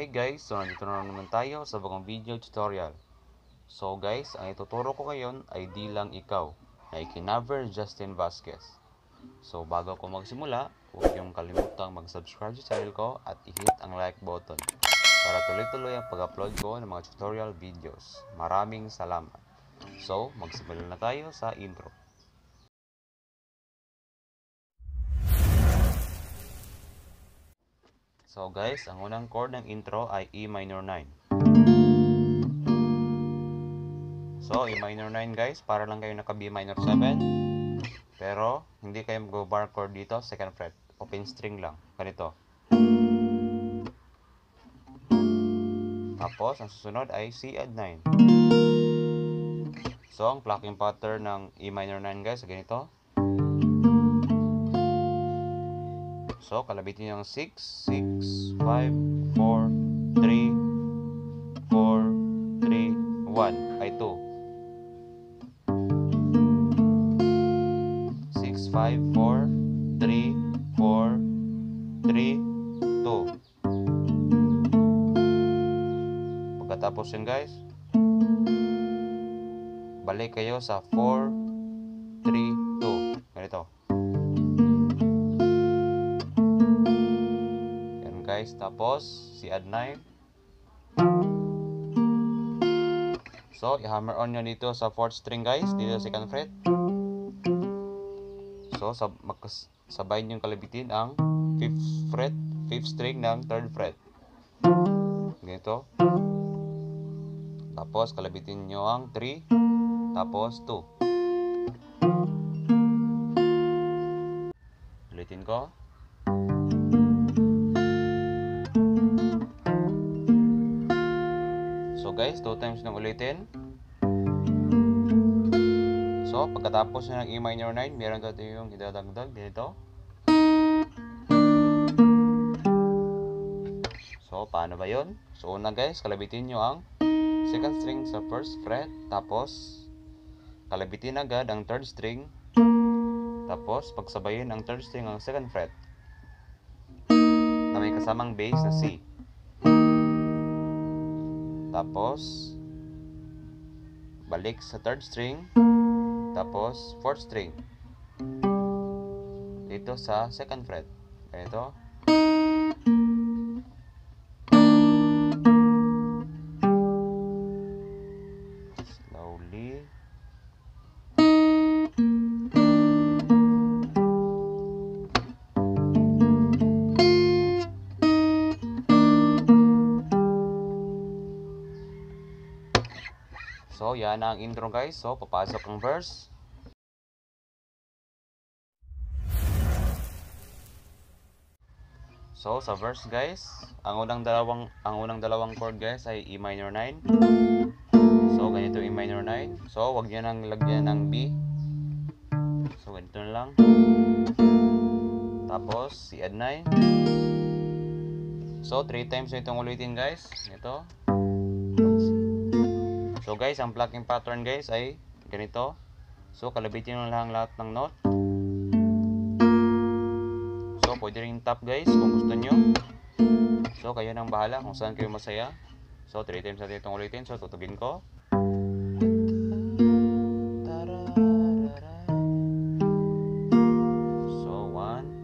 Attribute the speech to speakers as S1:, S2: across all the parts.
S1: Hi guys, so nandito na naman tayo sa bagong video tutorial. So guys, ang ituturo ko ngayon ay Di Lang Ikaw na ikinover Justin Vasquez. So bago ko magsimula, huwag niyong kalimutang mag-subscribe sa channel ko at i-hit ang like button para tuloy-tuloy ang pag-upload ko ng mga tutorial videos. Maraming salamat. So, magsimula na tayo sa intro. So guys, ang unang chord ng intro ay E minor 9. So, E minor 9 guys, para lang kayo naka B minor 7. Pero, hindi kayo mag-bar chord dito, second fret. Open string lang, ganito. Tapos, ang susunod ay C add 9. So, ang plucking pattern ng E minor 9 guys, ganito. So, kalabitin nyo ng 6, 6, 5, 4, 3, 4, 3, 1, ay 2. 6, 5, 4, 3, 4, 3, 2. Pagkatapos yun guys, balik kayo sa 4, 3, 2. Ganito. Guys, tapos si add 9. So, i-hammer on nyo dito sa 4th string guys, dito sa 2nd fret. So, sabay nyo kalabitin ang 5th fret, 5th string ng 3rd fret. Ganito. Tapos, kalabitin nyo ang 3, tapos 2. Ulitin ko. So guys, 2 times nang ulitin. So, pagkatapos ng E minor 9, meron tayo yung idadagdag dito. So, paano ba yun? So, una guys, kalabitin nyo ang 2nd string sa 1st fret. Tapos, kalabitin agad ang 3rd string. Tapos, pagsabayin ang 3rd string ang 2nd fret na may kasamang bass na C. Tapos, balik sa 3rd string. Tapos, 4th string. Dito sa 2nd fret. Ganito. Slowly. So, yan ang intro guys. So, papasok ang verse. So, sa verse guys, ang unang dalawang chord guys ay E minor 9. So, ganito E minor 9. So, wag niyo nang lagyan ng B. So, ganito na lang. Tapos, C add 9. So, 3 times na itong ulitin guys. Ito. So guys, ang plucking pattern guys ay ganito. So kalabitin nyo lang lahat ng note. So pwede rin tap guys kung gusto nyo. So kayo nang bahala kung saan kayo masaya. So 3 times natin itong ulitin. So tutugin ko. So 1.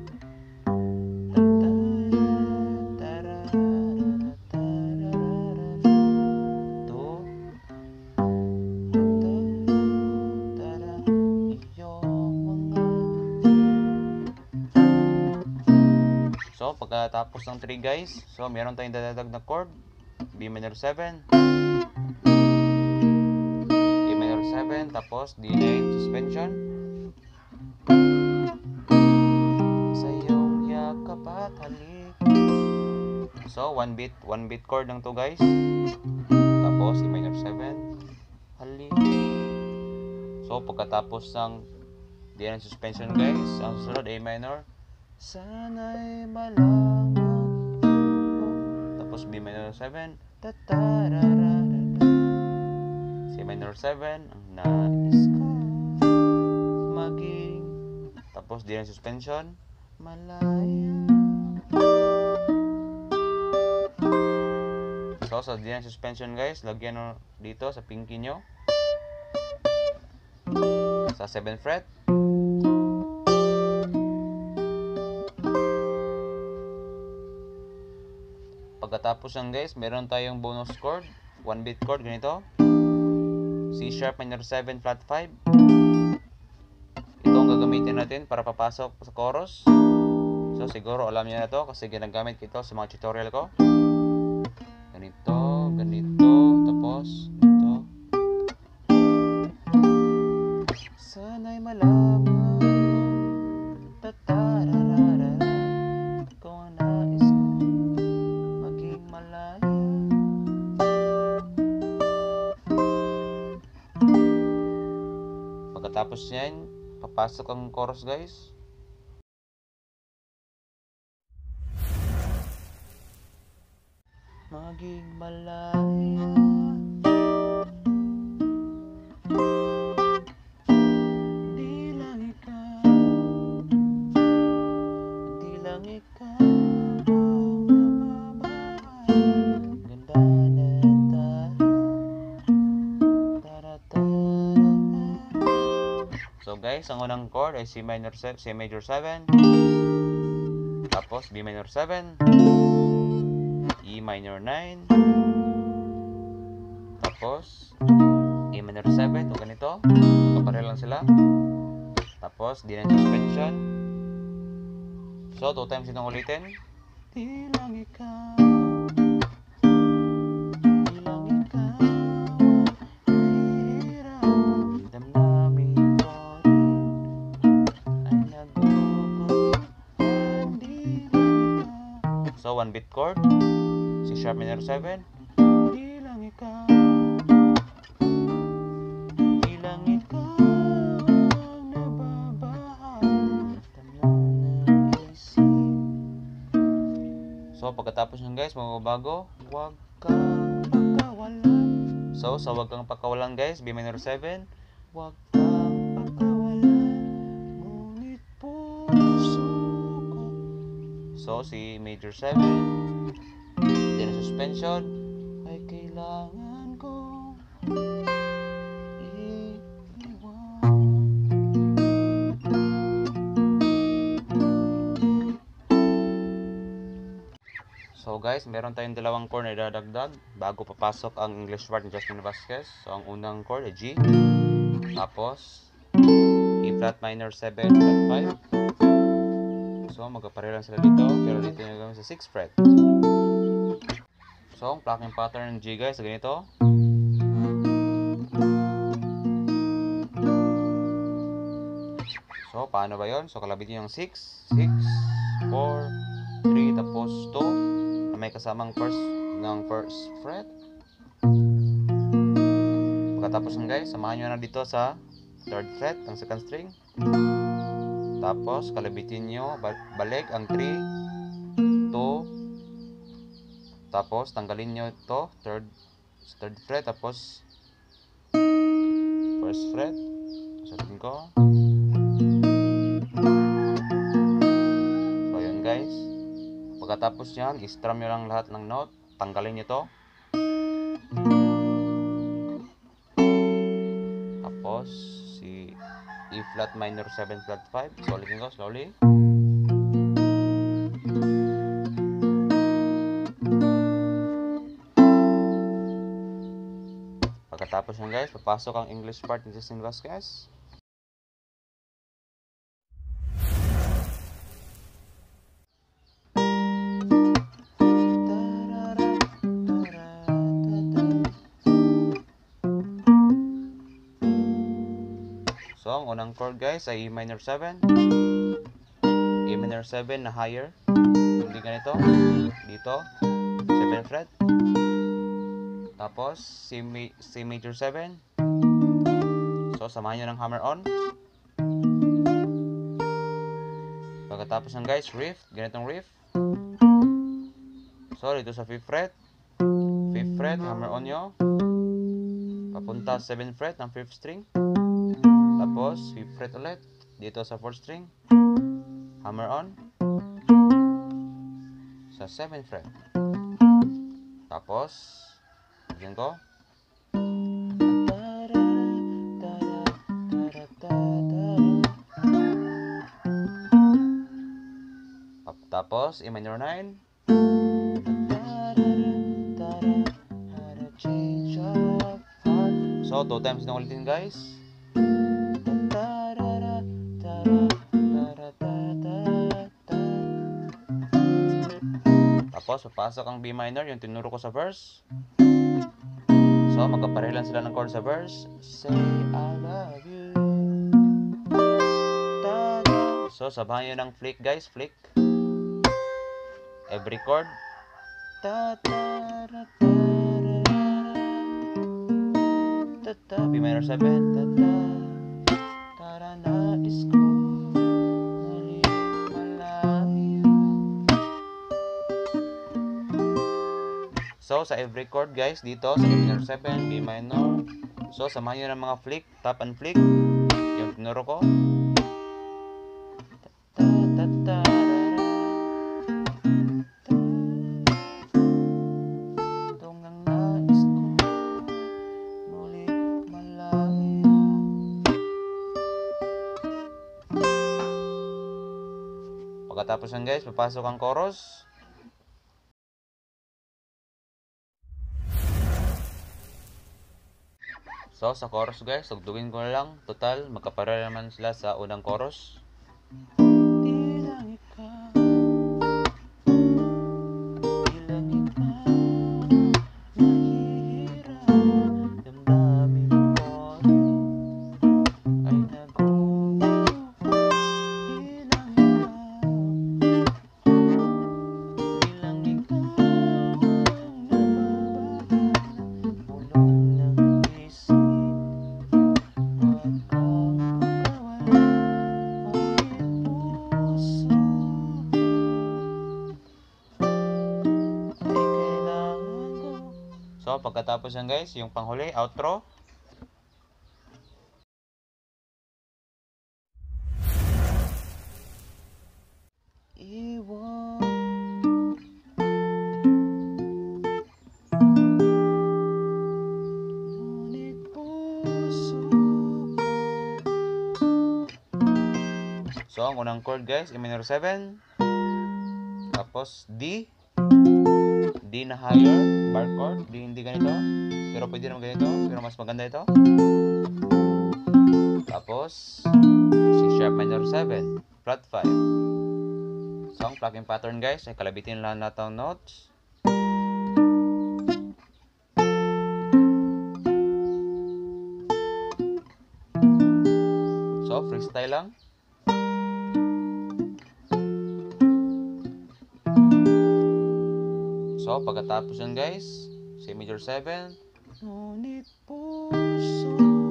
S1: So, pagkatapos ng 3 guys, so meron tayong dadadag na chord, B minor 7, E minor 7, tapos D9 suspension. Sa iyong yakap at halik. So, one beat chord ng 2 guys. Tapos, E minor 7, halik. So, pagkatapos ng D9 suspension guys, ang susunod A minor. Sana'y malaman mo. Tapos B minor 7. C minor 7. Ang nais ko maging. Tapos D9 suspension. Malaya. So, sa D9 suspension guys, lagyan nyo dito sa pinky nyo. Sa 7th fret. Pagkatapos yan guys, meron tayong bonus chord, 1 beat chord, ganito. C sharp minor 7 flat 5. Ito ang gagamitin natin para papasok sa chorus. So siguro alam niyo na to kasi ginagamit ito sa mga tutorial ko. Ganito, ganito, tapos ito. Sana'y malaman tatararara kung ang nais ko maging malaya. Pagkatapos niyan, papasok ang chorus guys. Maging malaya. Di lang ikaw ang nababahay. Ganda na so guys, ang unang chord ay C major 7, tapos B minor 7, E minor 9, tapos A minor 7, o ganito, magkapareho lang sila. Tapos D9 suspension. So 2 times itong ulitin. Di lang ikaw, di lang ikaw nahihirap, damdamin ko rin ay nagugustuhan. Di lang ikaw. So 1 beat chord, C sharp minor 7. Di lang ikaw, di lang ikaw ang nababahay, damdamin ng isip. So pagkatapos nun guys, magbabago, wag kang pagkawalan. So sa wag kang pagkawalan guys, B minor 7, wag kang pagkawalan, ngunit puso ko. So C major 7, then suspension ay kailangan ko iiwan. So guys, meron tayong dalawang chord na idadagdag bago papasok ang English part ni Justin Vasquez. So ang unang chord ay G, tapos E flat minor 7 flat 5. So magkapareho lang sila dito, pero dito yung gagawin sa 6th fret. So ang plucking pattern ng G guys, ganito. So paano ba yon? So kalabitin yung 6, 6, 4, 3, tapos 2 na may kasamang first fret. Pagkatapos ng guys, samahan nyo na dito sa 3rd fret ang 2nd string. Tapos kalabitin nyo, balik ang 3, 2, tapos tanggalin nyo ito, 3rd fret, tapos 1st fret. Sabihin ko. So yun guys. Pagkatapos yan, i-strum nyo lang lahat ng note. Tanggalin nyo to. Tapos si E flat minor 7 flat 5. So ulitin ko slowly. Pagkatapos yan guys, papasok ang English part ni Justin Vasquez. So ang unang chord guys ay E minor 7, E minor 7 na higher, hindi ganito, dito 7th fret, tapos C major 7. So samahan nyo ng hammer on. Pagkatapos ng guys, riff, ganitong riff. So dito sa 5th fret, hammer on nyo, papunta 7th fret ng 5th string. Tapos 5th fret ulit dito sa 4th string, hammer on sa 7th fret. Tapos, bigyan ko. Tapos, E minor 9. So, 2 times na ulitin guys. Tapos, papasok ang B minor, yung tinuro ko sa verse. So, magkapareho lang sila ng chord sa verse. Say, I love you. So, sabahan nyo ng flick guys, flick. Every chord. B minor 7. Nais ko muli malayo. So, sa every chord guys, dito sa A minor 7, B minor. So, samahan nyo ng mga flick, tap and flick. Yung tinuro ko. Pagkatapos yan guys, papasok ang chorus. So, sa chorus guys, tugtugin ko na lang. Total, magkapareho naman sila sa unang chorus. So, pagkatapos yan guys, yung panghuli, outro. So, ang unang chord guys, E minor 7. Tapos D. D na higher, bar chord, D hindi ganito, pero pwede naman ganito, pero mas maganda ito. Tapos, C sharp minor 7, flat 5. So, ang plucking pattern guys, ay kalabitin lang natin ang notes. So, freestyle lang. So, pagkatapos yan guys, C major 7. Ngunit puso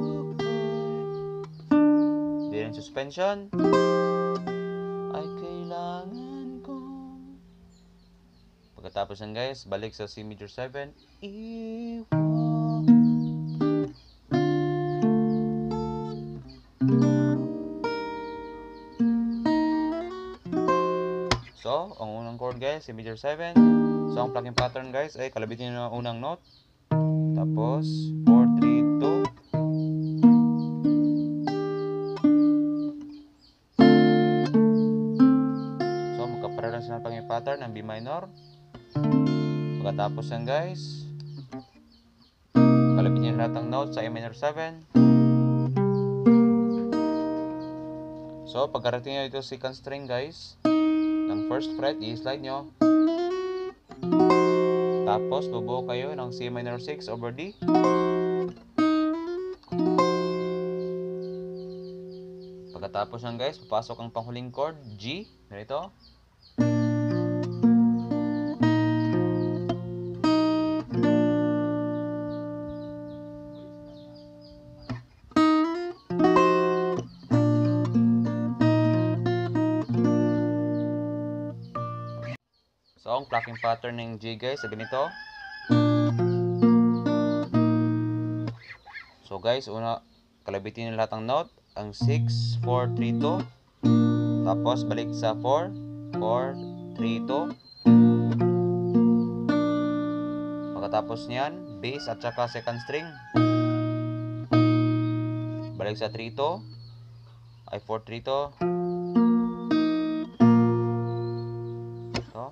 S1: ko'y di rin suspension. Ay kailangan ko. Pagkatapos yan guys, balik sa C major 7. So, ang unang chord guys, C major 7. So, ang plucking pattern guys ay kalabitin nyo ang unang note. Tapos, 4, 3, 2. So, magkapareho sila ng plucking pattern ng B minor. Pagkatapos yan guys, kalabitin nyo lahat ng notes sa A minor 7. So, pagkarating nyo ito second string guys, ng first fret, i-slide nyo. Tapos, bubuo kayo ng C minor 6 over D. Pagkatapos yan guys, papasok ang panghuling chord, G. Ganito. So, ang plucking pattern ng G guys, sa ganito. So guys, una, kalabitin nyo lahat ng note. Ang 6, 4, 3, 2. Tapos, balik sa 4, 4, 3, 2. Pagkatapos niyan, bass at saka second string. Balik sa trito, ay fourth trito. So,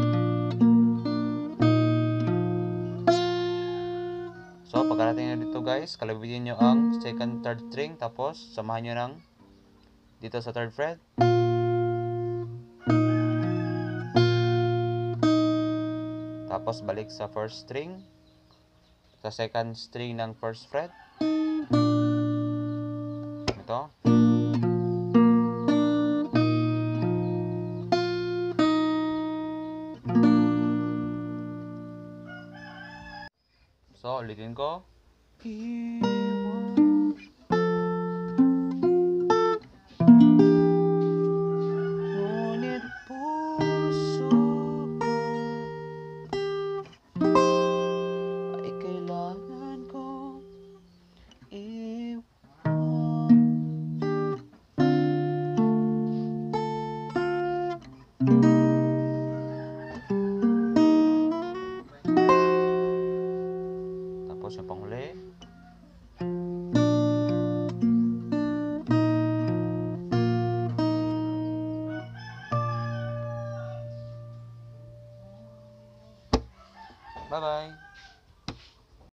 S1: pagkarating nyo dito guys, kalabitin nyo ang second, third string, tapos samahan nyo ng dito sa third fret. Tapos balik sa first string, sa second string ng first fret. Ito. So, ulitin ko. Ngunit puso ko ay kailangan ko iwan. Tapos yung panghuli. Bye-bye!